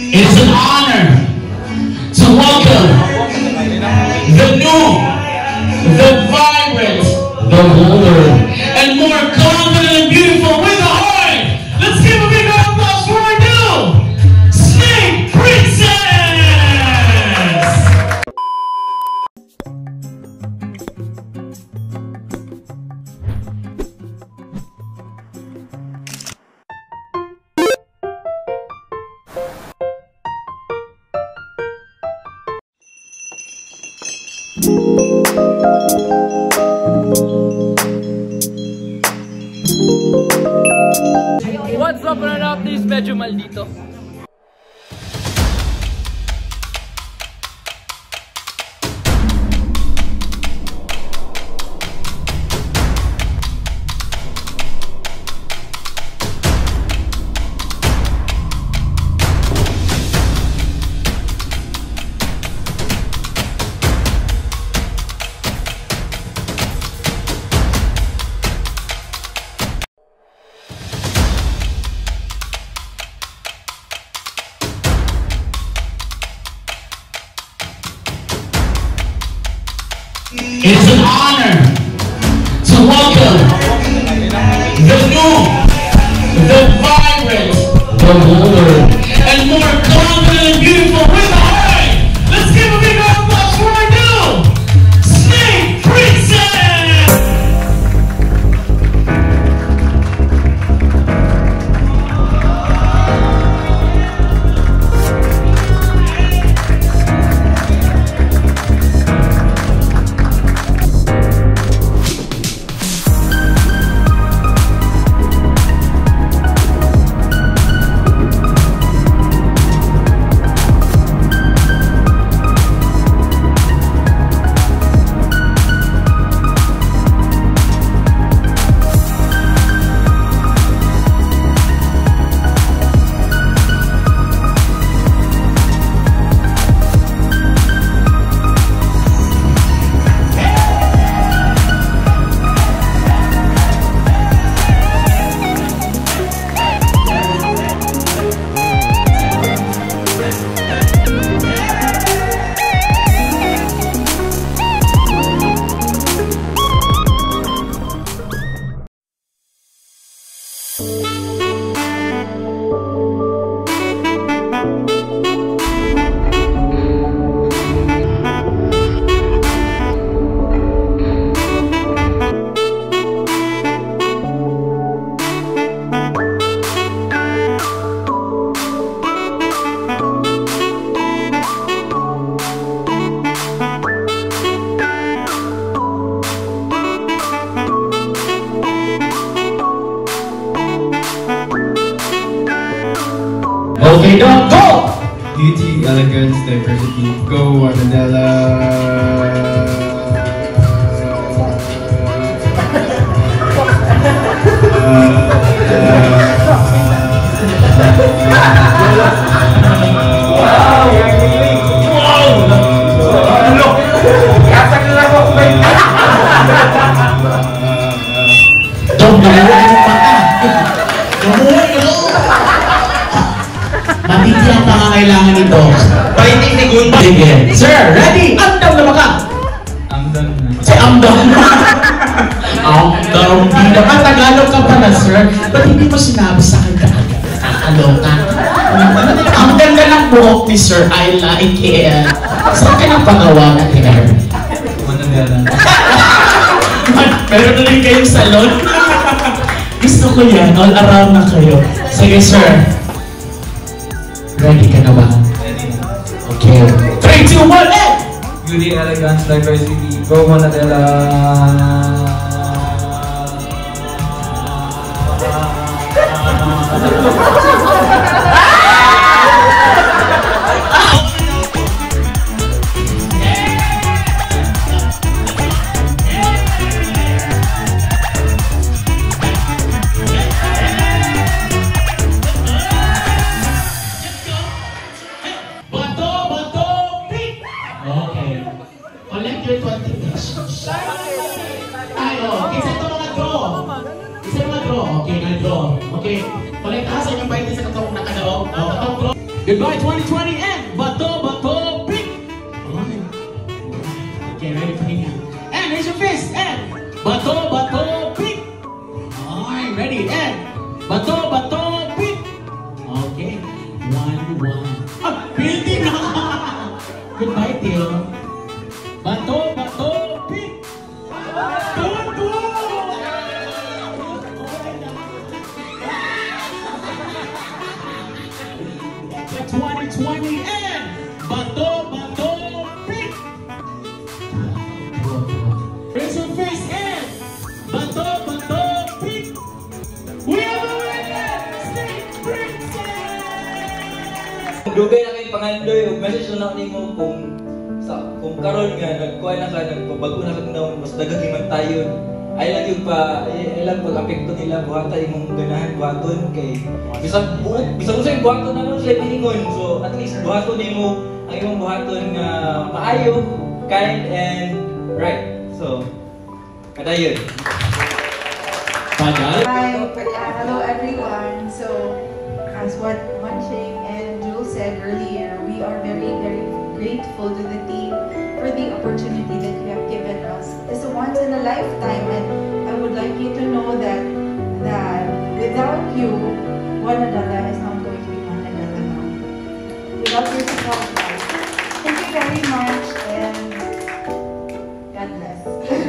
It is an honor to welcome the new, the vibrant, the bolder, and more confident and beautiful with a heart. Let's give a big round of applause for our new Snake Princess! What's up, run-up? This medyo maldito. It is an honor to welcome the new, the vibrant, the bolder, and more confident and beautiful with a heart. Let's give a big round of applause for our new Snake Princess! Okay, don't go! Beauty, elegance, diversity, go Armadella! Matindi ang pangangailangan nito. Paiting ni Gunta. Sige. Sir, ready? Amdam na ba ka? Amdam na. Si Amdam na. Amdam. Di naman Tagalog ka pala, sir. Ba't hindi mo sinabi sa akin kaagad? Nakakaloka. Ang ganda ng buhok ni sir. I like it. Saan ka nang pagawa ng hair? Manadala. Meron na rin kayong salon? Gusto ko yan. All around na kayo. Sige, sir. Ready ka na ba? Ready. Okay. 3, 2, 1, and! Beauty, elegance, diversity, go Manadala! Okay, balik ka sa inyong 20 sa katong nakadaog. Katong draw. Goodbye 2020 and Bato Bato Pick. Okay, ready for me now. And raise your fist and Bato Bato Pick. Alright, ready and Bato Bato Pick. Okay, 1-1. Building na. Goodbye, Tio. Bato Bato Pick. 2-2. 2020 and Bato Bato Pick. Raise your face and Bato Bato Pick. We are the winner, Snake Princess. Dugay na kay pangandoy ug message na ni mo kung karon nga nagkuha na ka nagpabago na kag naon mas daghang himantayon. Ay lang yung pag-apekto nila buhatan imong ganahan buhaton kay bisag usay buhaton na nun sila piningon. So at least buhaton nimo ang imong buhaton nga maayo, kind and right. So kadayon. Hi, hello everyone. So as what Manching and Jules said earlier, we are very grateful to the team for the opportunity that you have given us. It's a once in a lifetime, and I would like you to know that without you, Wanadala is not going to be Wanadala now. Without your support, guys. Thank you very much, and God bless.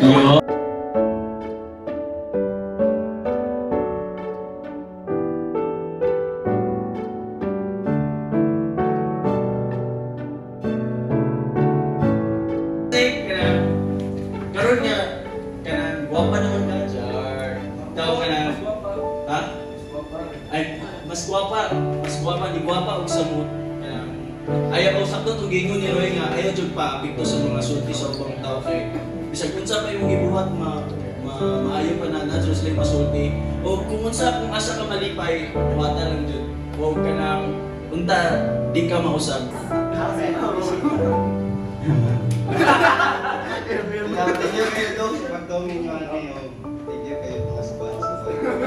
Karon nga kanang guwapa naman ka, Jar. Daw kanang ha? Ay mas guwapa di guwapa og samot. Kanang ayaw usab to gingon ni Roy nga ayaw jud pa apekto sa mga sulti sa ubang tao kay bisag unsa pa imong gibuhat maayo pa na jud sila masulti. O kung unsa kung asa ka malipay, buhatan lang jud. O kanang unta di ka mausab. Tingnan kayo doon, pag-comment nyo ano yung tingnan kayo mga sponsor.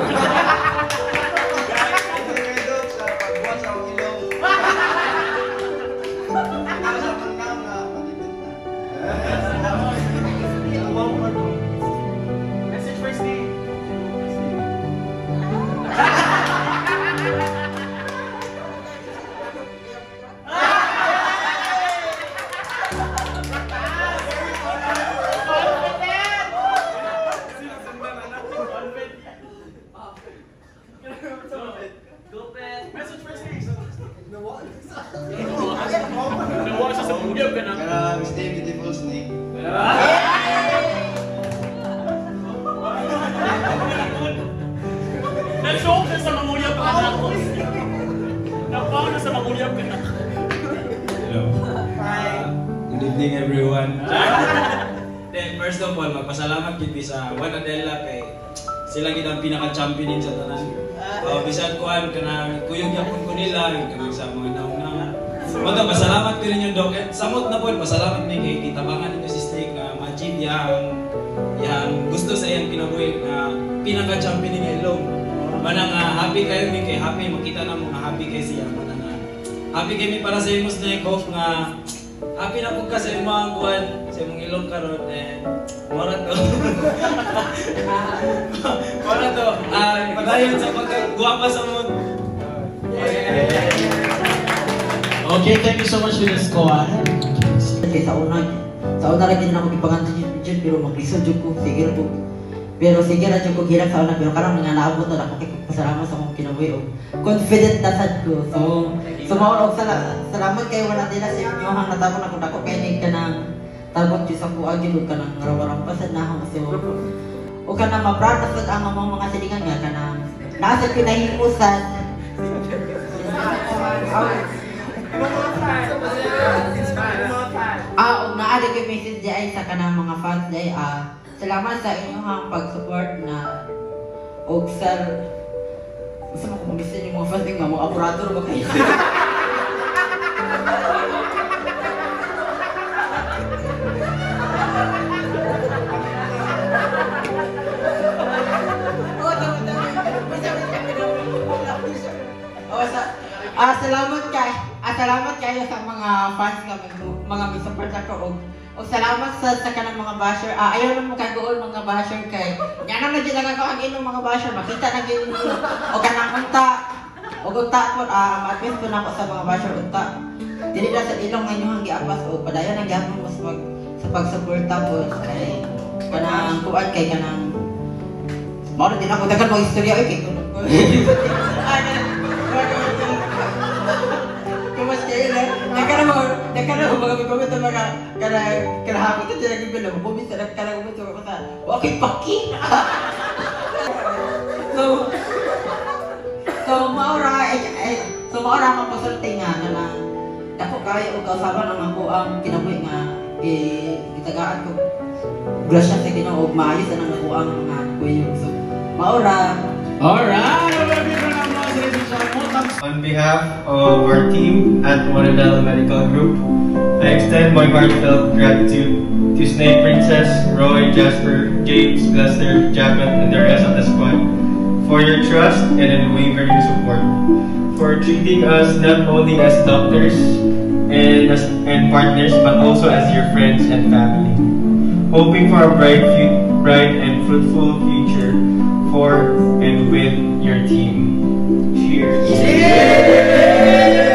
Tingnan kayo doon sa pagbuhat sa ilong. Tingnan sa manang na malipit na. Message for Steve. Karang stay beautiful snake. Nag-show ka sa mamuyap ka na ako. Napaw na sa mamuyap ka na. Hello. Good evening everyone. Then first of all, magpasalamat gid sa Wanadela kay sila gid ang pinaka-champion sa tanan. Bisan kuan kanang kuyog yapon ko nila kanang sa mga naunang. Mga pasalamat ko rin yung Dok. Samot na po, pasalamat din kay kitabangan nito si Snake na ma-achieve yang gusto sa iyang kinabuhi na pinaka-champion ni Elong. Manang happy kayo mi kay happy makita na mo nga happy kay siya manang happy kay mi para sa imo Snake Hope nga happy na pud ka sa imong kuan sa imong Ilong karon and mora to. Mora to. Padayon sa pagguwapa sa mo. Okay, thank you so much for the squad. Kaya sa una rin din ako ipanganto dyan, pero mag-lisod dyan ko, sige na po. Pero sige na dyan ko hirap sa una, pero karang nga naabot na ako pasalamat sa akong kinabuhi. Confident na sad ko. So maulog, salamat kayo wala din na sa inyo hang natabon ako na ko kaya nang kanang tabot dyan sa kuagin o kanang rawarang pasad na ako. O kanang mabrata sa ang mga silingan nga kanang nasa pinahimusan. Og naari kay message di ay sa kanang mga fans di salamat sa inyong pag-support na og sir gusto mo kung gusto niyo mga fans nga mga operator ba kayo? Salamat kay salamat kayo sa mga fans nga mga misupport ako og salamat sa kanang mga basher. Ayaw na mo kagoon mga basher kay nya na gyud nagakaon inyong mga basher makita na gyud og kanang unta og unta po ma-advise po nako sa mga basher unta. Dili na sa ilong nga inyong giapas og padayon ang gyapon mas sa pagsuporta po kay kanang kuan kay kanang mao din ako dagan mo istorya kay Nakara mga bikomento mga karahapon ito sila gibilo bumisa na karang umito ko sa okay paki so maura ang konsulti nga na dako kaya og kausaban ang ako ang kinabuhi nga gitagaan ko grasya sa Ginoo og maayos ang ako ang mga kuyo so maura. Alright, on behalf of our team at Monadel Medical Group, I extend my heartfelt gratitude to Snake Princess, Roy, Jasper, James, Lester, Jacket, and the rest of the squad for your trust and unwavering support, for treating us not only as doctors and partners, but also as your friends and family. Hoping for a bright and fruitful future for and with your team. Cheers! Cheers!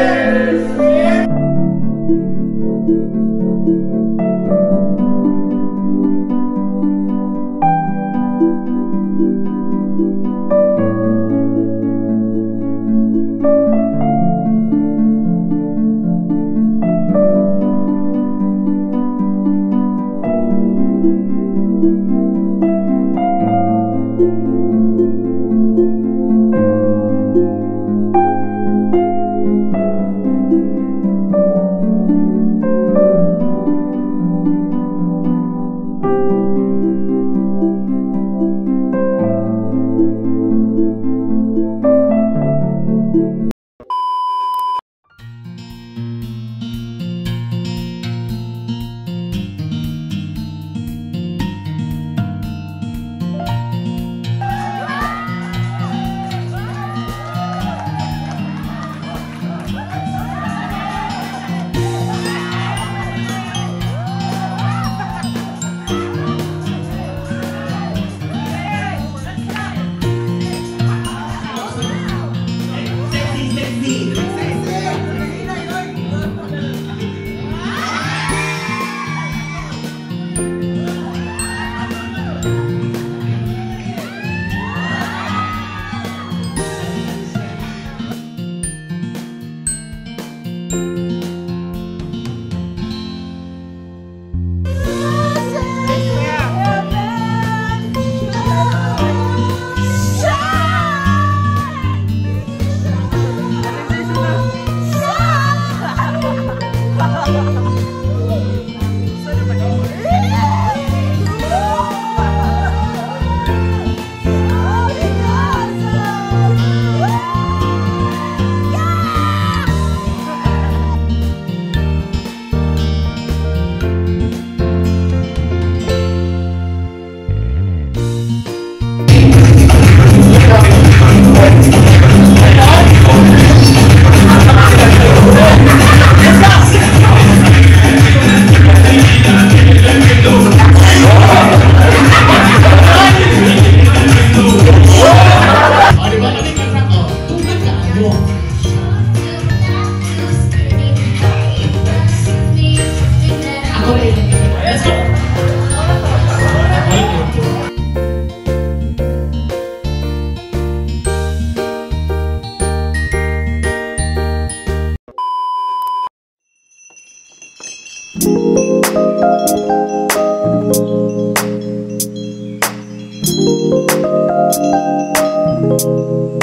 Thank you.